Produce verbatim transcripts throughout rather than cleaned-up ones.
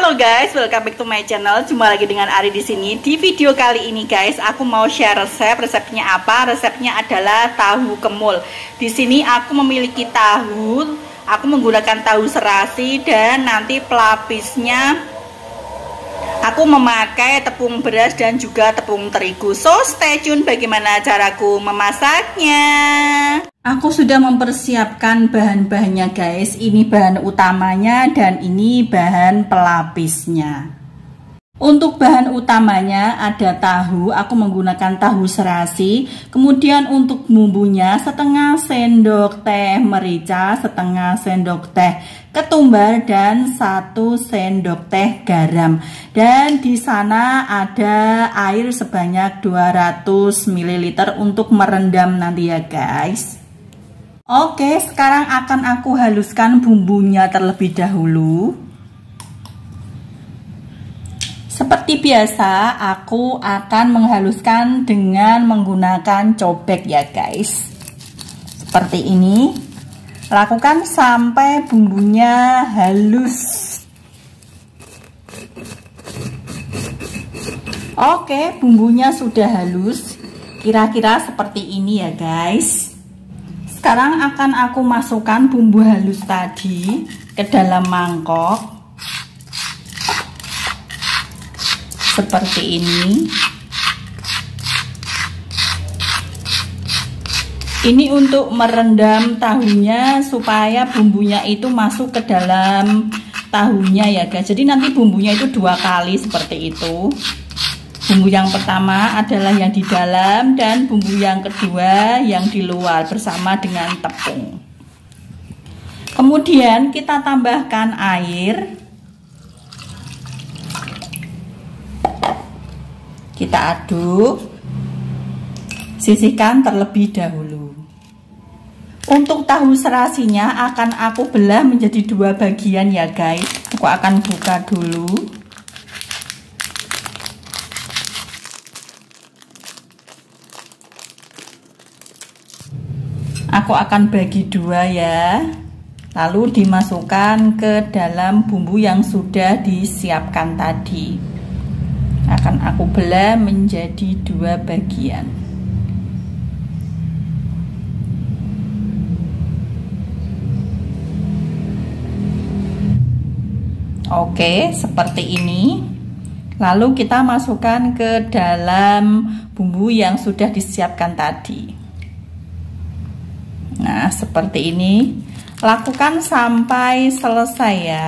Halo guys, welcome back to my channel. Jumpa lagi dengan Ari di sini. Di video kali ini guys, aku mau share resep. Resepnya apa? Resepnya adalah tahu kemul. Di sini aku memiliki tahu. Aku menggunakan tahu serasi dan nanti pelapisnya aku memakai tepung beras dan juga tepung terigu. So stay tune bagaimana caraku memasaknya. Aku sudah mempersiapkan bahan-bahannya guys. Ini bahan utamanya dan ini bahan pelapisnya. Untuk bahan utamanya ada tahu, aku menggunakan tahu serasi. Kemudian untuk bumbunya setengah sendok teh merica, setengah sendok teh ketumbar dan satu sendok teh garam. Dan di sana ada air sebanyak dua ratus mililiter untuk merendam nanti ya guys. Oke, sekarang akan aku haluskan bumbunya terlebih dahulu. Seperti biasa, aku akan menghaluskan dengan menggunakan cobek ya guys. Seperti ini. Lakukan sampai bumbunya halus. Oke, bumbunya sudah halus. Kira-kira seperti ini ya guys. Sekarang akan aku masukkan bumbu halus tadi ke dalam mangkok. Seperti ini. Ini untuk merendam tahunya supaya bumbunya itu masuk ke dalam tahunya ya guys. Jadi nanti bumbunya itu dua kali seperti itu. Bumbu yang pertama adalah yang di dalam dan bumbu yang kedua yang di luar bersama dengan tepung. Kemudian kita tambahkan air. Kita aduk, sisihkan terlebih dahulu. Untuk tahu serasinya akan aku belah menjadi dua bagian ya guys. Aku akan buka dulu. Aku akan bagi dua ya. Lalu dimasukkan ke dalam bumbu yang sudah disiapkan tadi. Akan aku belah menjadi dua bagian. Oke, seperti ini. Lalu kita masukkan ke dalam bumbu yang sudah disiapkan tadi. Nah, seperti ini. Lakukan sampai selesai ya.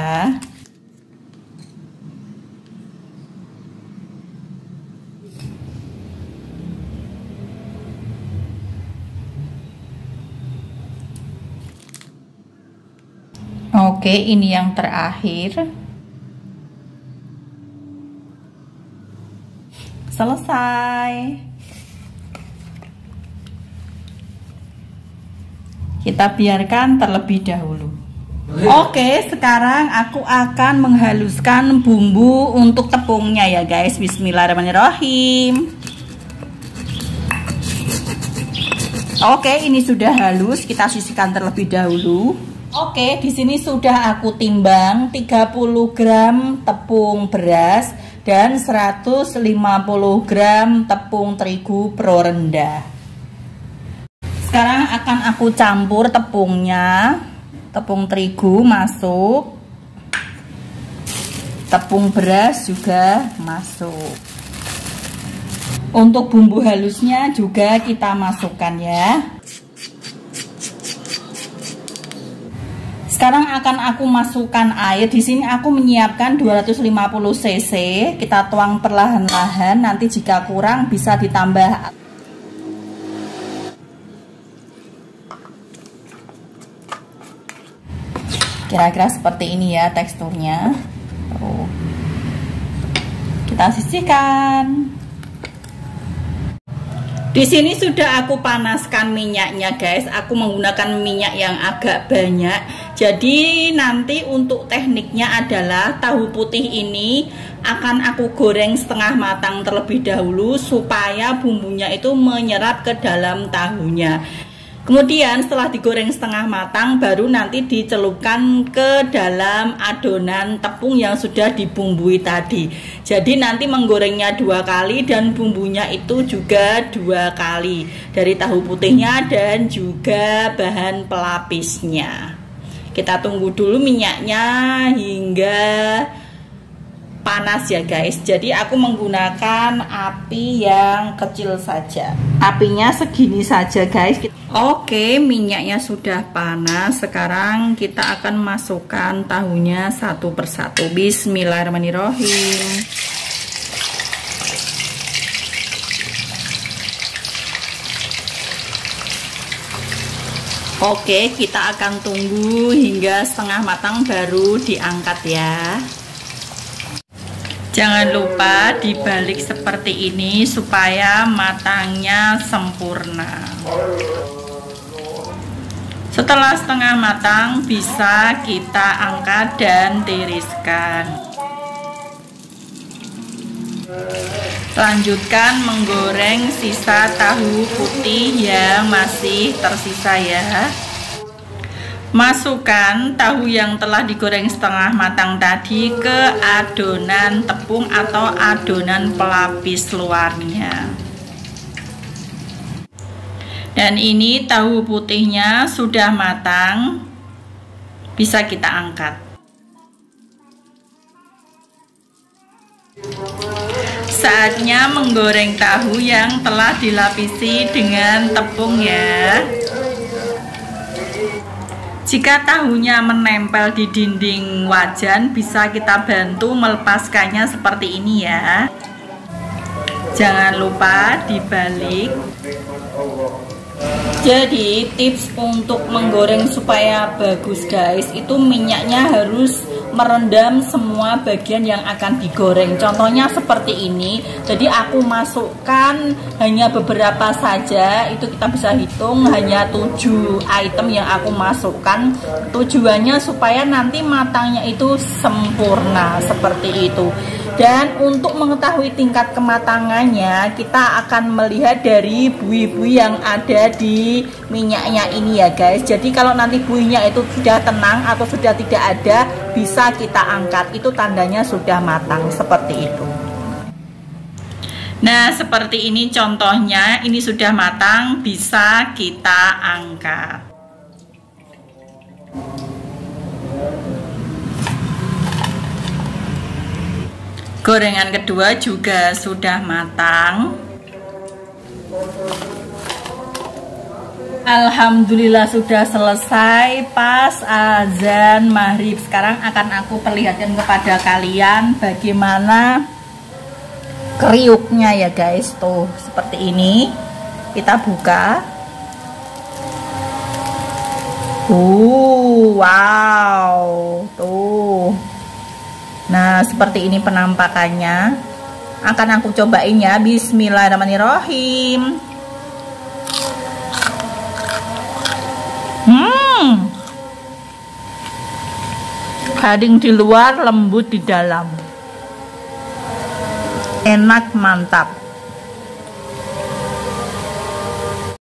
Oke, ini yang terakhir. Selesai. Kita biarkan terlebih dahulu. Oke, sekarang aku akan menghaluskan bumbu untuk tepungnya ya guys. Bismillahirrahmanirrahim. Oke, ini sudah halus. Kita sisihkan terlebih dahulu. Oke, di sini sudah aku timbang tiga puluh gram tepung beras dan seratus lima puluh gram tepung terigu pro rendah. Sekarang akan aku campur tepungnya. Tepung terigu masuk. Tepung beras juga masuk. Untuk bumbu halusnya juga kita masukkan ya. Sekarang akan aku masukkan air. Di sini aku menyiapkan dua ratus lima puluh cc. Kita tuang perlahan-lahan. Nanti jika kurang bisa ditambah. Kira-kira seperti ini ya teksturnya. Tuh. Kita sisihkan. Di sini sudah aku panaskan minyaknya guys. Aku menggunakan minyak yang agak banyak. Jadi nanti untuk tekniknya adalah tahu putih ini akan aku goreng setengah matang terlebih dahulu supaya bumbunya itu menyerap ke dalam tahunya. Kemudian setelah digoreng setengah matang, baru nanti dicelupkan ke dalam adonan tepung yang sudah dibumbui tadi. Jadi nanti menggorengnya dua kali dan bumbunya itu juga dua kali, dari tahu putihnya dan juga bahan pelapisnya. Kita tunggu dulu minyaknya hingga panas ya guys. Jadi aku menggunakan api yang kecil saja, apinya segini saja guys. Oke, minyaknya sudah panas. Sekarang kita akan masukkan tahunya satu persatu. Bismillahirrahmanirrahim. Oke, kita akan tunggu hingga setengah matang baru diangkat ya. Jangan lupa dibalik seperti ini supaya matangnya sempurna. Setelah setengah matang bisa kita angkat dan tiriskan. Lanjutkan menggoreng sisa tahu putih yang masih tersisa ya. Masukkan tahu yang telah digoreng setengah matang tadi ke adonan tepung atau adonan pelapis luarnya. Dan ini tahu putihnya sudah matang, bisa kita angkat. Saatnya menggoreng tahu yang telah dilapisi dengan tepung ya. Jika tahunya menempel di dinding wajan, bisa kita bantu melepaskannya seperti ini ya. Jangan lupa dibalik. Jadi tips untuk menggoreng supaya bagus guys, itu minyaknya harus merendam semua bagian yang akan digoreng. Contohnya seperti ini. Jadi aku masukkan hanya beberapa saja, itu kita bisa hitung hanya tujuh item yang aku masukkan. Tujuannya supaya nanti matangnya itu sempurna seperti itu. Dan untuk mengetahui tingkat kematangannya, kita akan melihat dari buih-buih yang ada di minyaknya ini ya guys. Jadi kalau nanti buihnya itu sudah tenang atau sudah tidak ada, bisa kita angkat. Itu tandanya sudah matang seperti itu. Nah, seperti ini contohnya, ini sudah matang, bisa kita angkat. Gorengan kedua juga sudah matang. Alhamdulillah sudah selesai pas azan maghrib. Sekarang akan aku perlihatkan kepada kalian bagaimana kriuknya ya guys. Tuh seperti ini. Kita buka. Uh, wow. Tuh. Nah, seperti ini penampakannya. Akan aku cobain ya. Bismillahirrahmanirrahim. Hmm. Garing di luar, lembut di dalam. Enak, mantap.